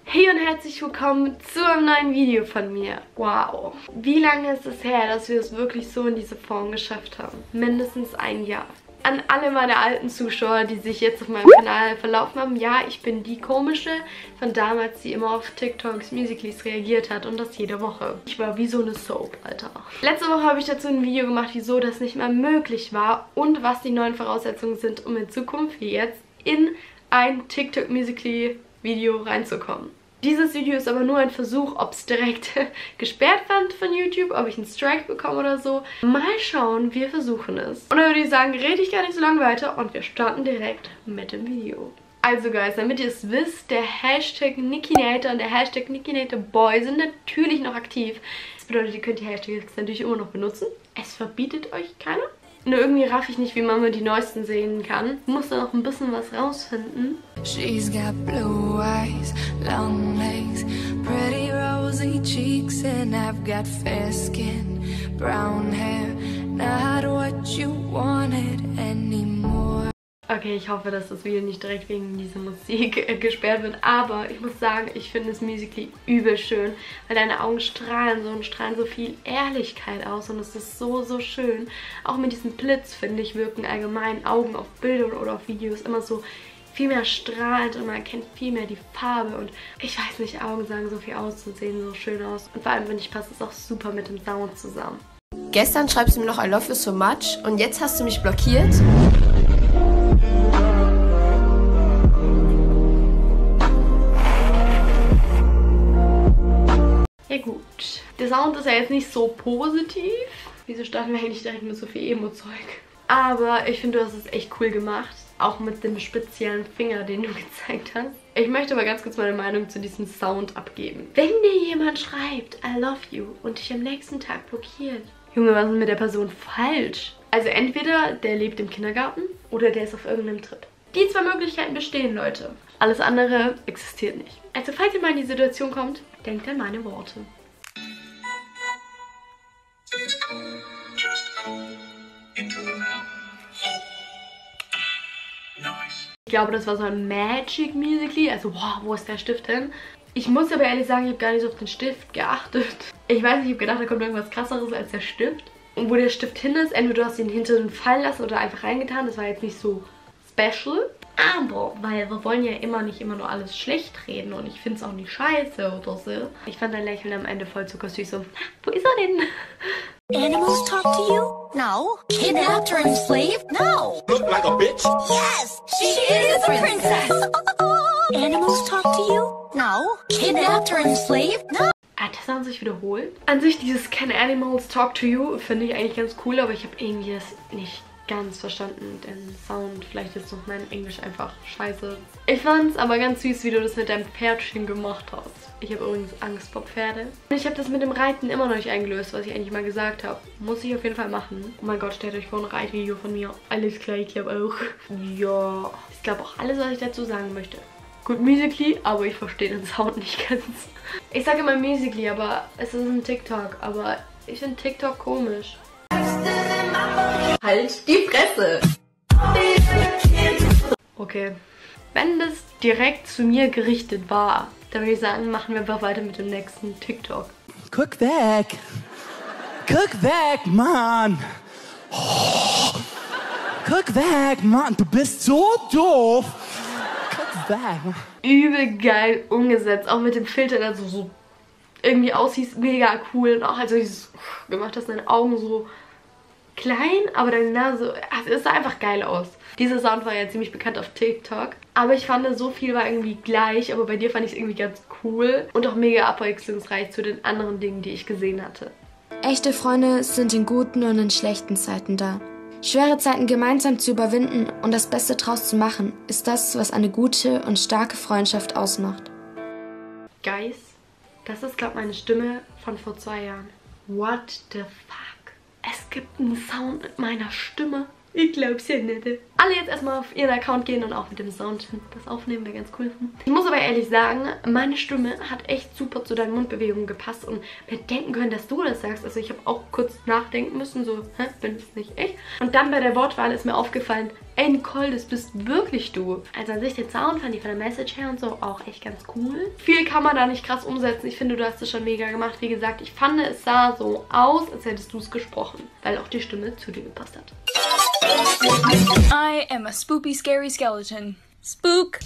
Hey und herzlich willkommen zu einem neuen Video von mir. Wow. Wie lange ist es her, dass wir es wirklich so in diese Form geschafft haben? Mindestens ein Jahr. An alle meine alten Zuschauer, die sich jetzt auf meinem Kanal verlaufen haben. Ja, ich bin die komische von damals, die immer auf TikToks, Musical.lys reagiert hat und das jede Woche. Ich war wie so eine Soap, Alter. Letzte Woche habe ich dazu ein Video gemacht, wieso das nicht mehr möglich war und was die neuen Voraussetzungen sind, um in Zukunft, wie jetzt, in ein TikTok Musical.ly Video reinzukommen. Dieses Video ist aber nur ein Versuch, ob es direkt gesperrt wird von YouTube, ob ich einen Strike bekomme oder so. Mal schauen, wir versuchen es. Und dann würde ich sagen, rede ich gar nicht so lange weiter und wir starten direkt mit dem Video. Also Guys, damit ihr es wisst, der Hashtag Nikinator und der Hashtag NikinatorBoy sind natürlich noch aktiv. Das bedeutet, ihr könnt die Hashtags natürlich immer noch benutzen. Es verbietet euch keiner. Nur irgendwie raff ich nicht, wie man die neuesten sehen kann. Ich muss da noch ein bisschen was rausfinden. She's got blue eyes, long legs, pretty rosy cheeks, and I've got fair skin, brown hair, not what you wanted anymore. Okay, ich hoffe, dass das Video nicht direkt wegen dieser Musik gesperrt wird, aber ich muss sagen, ich finde das Musical.ly übel schön, weil deine Augen strahlen so und strahlen so viel Ehrlichkeit aus und es ist so, so schön. Auch mit diesem Blitz, finde ich, wirken allgemein Augen auf Bildern oder auf Videos immer so viel mehr strahlend und man erkennt viel mehr die Farbe und ich weiß nicht, Augen sagen so viel aus und sehen so schön aus und vor allem, finde ich, passt es auch super mit dem Sound zusammen. Gestern schreibst du mir noch I love you so much und jetzt hast du mich blockiert? Ja gut, der Sound ist ja jetzt nicht so positiv. Wieso starten wir eigentlich direkt mit so viel Emo-Zeug? Aber ich finde, du hast es echt cool gemacht. Auch mit dem speziellen Finger, den du gezeigt hast. Ich möchte aber ganz kurz meine Meinung zu diesem Sound abgeben. Wenn dir jemand schreibt, I love you und dich am nächsten Tag blockiert. Junge, was ist mit der Person falsch? Also entweder der lebt im Kindergarten oder der ist auf irgendeinem Trip. Die zwei Möglichkeiten bestehen, Leute. Alles andere existiert nicht. Also falls ihr mal in die Situation kommt, denkt an meine Worte. Ich glaube, das war so ein Magic Musical.ly. Also, wow, wo ist der Stift hin? Ich muss aber ehrlich sagen, ich habe gar nicht so auf den Stift geachtet. Ich weiß nicht, ich habe gedacht, da kommt irgendwas krasseres als der Stift. Und wo der Stift hin ist, entweder du hast ihn hinter den fallen lassen oder einfach reingetan. Das war jetzt nicht so special. Aber, weil wir wollen ja nicht immer nur alles schlecht reden und ich finde es auch nicht scheiße oder so. Ich fand dein Lächeln am Ende voll zuckersüß, so, wo ist er denn? Animals talk to you? No. Kidnapped or enslaved? No. Look like a bitch? Yes, she is a princess. Animals talk to you? No. Kidnapped or enslaved? No. Hat das an sich wiederholt? An sich dieses Can Animals Talk to You finde ich eigentlich ganz cool, aber ich habe irgendwie das nicht ganz verstanden, den Sound. Vielleicht ist noch mein Englisch einfach scheiße. Ich fand es aber ganz süß, wie du das mit deinem Pferdchen gemacht hast. Ich habe übrigens Angst vor Pferde. Und ich habe das mit dem Reiten immer noch nicht eingelöst, was ich eigentlich mal gesagt habe. Muss ich auf jeden Fall machen. Oh mein Gott, stellt euch vor, ein Reitvideo von mir. Alles klar, ich glaube auch. Ja, ich glaube auch alles, was ich dazu sagen möchte. Gut, Musical.ly, aber ich verstehe den Sound nicht ganz. Ich sage immer Musical.ly, aber es ist ein TikTok. Aber ich finde TikTok komisch. Halt die Fresse! Okay. Wenn das direkt zu mir gerichtet war, dann würde ich sagen, machen wir einfach weiter mit dem nächsten TikTok. Guck weg! Guck weg, Mann! Oh. Guck weg, Mann! Du bist so doof! Guck weg! Übel geil umgesetzt, auch mit dem Filter, der so irgendwie aussieht, mega cool. Und auch als du dieses gemacht hast, deine Augen so klein, aber deine Nase, also es sah einfach geil aus. Dieser Sound war ja ziemlich bekannt auf TikTok, aber ich fand, so viel war irgendwie gleich, aber bei dir fand ich es irgendwie ganz cool und auch mega abwechslungsreich zu den anderen Dingen, die ich gesehen hatte. Echte Freunde sind in guten und in schlechten Zeiten da. Schwere Zeiten gemeinsam zu überwinden und das Beste draus zu machen, ist das, was eine gute und starke Freundschaft ausmacht. Guys, das ist, glaube ich, meine Stimme von vor 2 Jahren. What the fuck? Es gibt einen Sound mit meiner Stimme. Ich glaub's ja nicht. Alle jetzt erstmal auf ihren Account gehen und auch mit dem Sound das aufnehmen, wäre ganz cool. Ich muss aber ehrlich sagen, meine Stimme hat echt super zu deinen Mundbewegungen gepasst und hätte denken können, dass du das sagst. Also ich habe auch kurz nachdenken müssen, so, bin das nicht ich? Und dann bei der Wortwahl ist mir aufgefallen, ey Nicole, das bist wirklich du. Also an sich den Sound fand ich von der Message her und so auch echt ganz cool. Viel kann man da nicht krass umsetzen. Ich finde, du hast es schon mega gemacht. Wie gesagt, ich fand, es sah so aus, als hättest du es gesprochen, weil auch die Stimme zu dir gepasst hat. I am a spoopy, scary skeleton. Spook!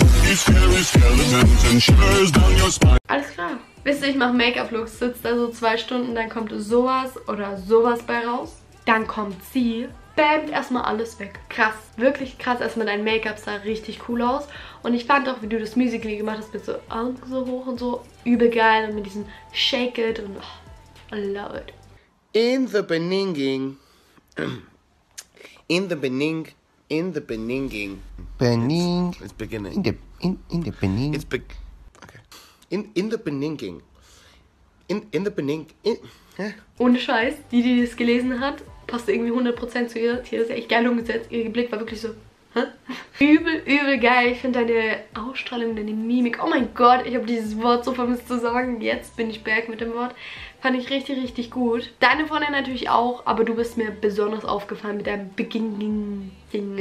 Alles klar. Wisst ihr, ich mache Make-up-Looks, sitzt da so 2 Stunden, dann kommt sowas oder sowas bei raus. Dann kommt sie, bämt erstmal alles weg. Krass, wirklich krass. Erstmal dein Make-up sah richtig cool aus. Und ich fand auch, wie du das Musical.ly gemacht hast, mit so Augen so hoch und so, übel geil. Und mit diesem Shake It und I love it. In the beginning. In the beginning. In the beginning. Bening. It's beginning. In the beginning. It's big. Okay. In the beginning. In the beginning. Ohne Scheiß, die das gelesen hat, passt irgendwie 100% zu ihr. Die hat das echt geil umgesetzt. Ihr Blick war wirklich so, hä? Übel geil. Ich finde deine Ausstrahlung, deine Mimik. Oh mein Gott, ich habe dieses Wort so vermisst zu sagen. Jetzt bin ich back mit dem Wort. Fand ich richtig gut. Deine Freundin natürlich auch, aber du bist mir besonders aufgefallen mit deinem Beginning-Ding.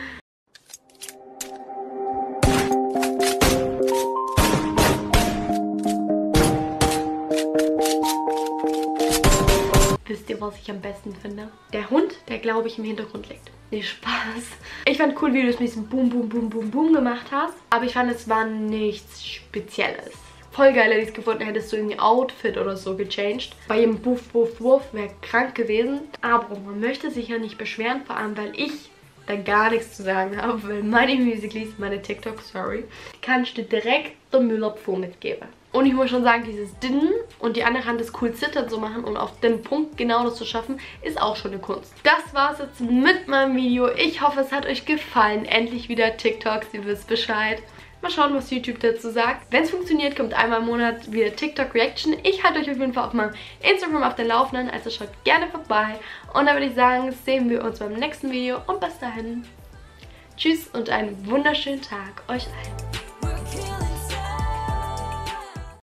Wisst ihr, was ich am besten finde? Der Hund, der glaube ich im Hintergrund liegt. Nee, Spaß. Ich fand cool, wie du es mit diesem Boom, Boom, Boom, Boom, Boom gemacht hast. Aber ich fand, es war nichts Spezielles. Voll geil, hätte ich es gefunden, hättest du irgendwie Outfit oder so gechanged. Bei jedem Wuff, Wuff, Wuff wäre krank gewesen. Aber man möchte sich ja nicht beschweren, vor allem, weil ich da gar nichts zu sagen habe, weil meine Musical.lys, meine TikToks, sorry, kannst du direkt der Müllabfuhr mitgeben. Und ich muss schon sagen, dieses Din und die andere Hand das cool zittern zu machen und auf den Punkt genau das zu schaffen, ist auch schon eine Kunst. Das war's jetzt mit meinem Video. Ich hoffe, es hat euch gefallen. Endlich wieder TikToks, ihr wisst Bescheid. Mal schauen, was YouTube dazu sagt. Wenn es funktioniert, kommt einmal im Monat wieder TikTok-Reaction. Ich halte euch auf jeden Fall auf meinem Instagram auf den Laufenden, also schaut gerne vorbei. Und dann würde ich sagen, sehen wir uns beim nächsten Video. Und bis dahin, tschüss und einen wunderschönen Tag euch allen.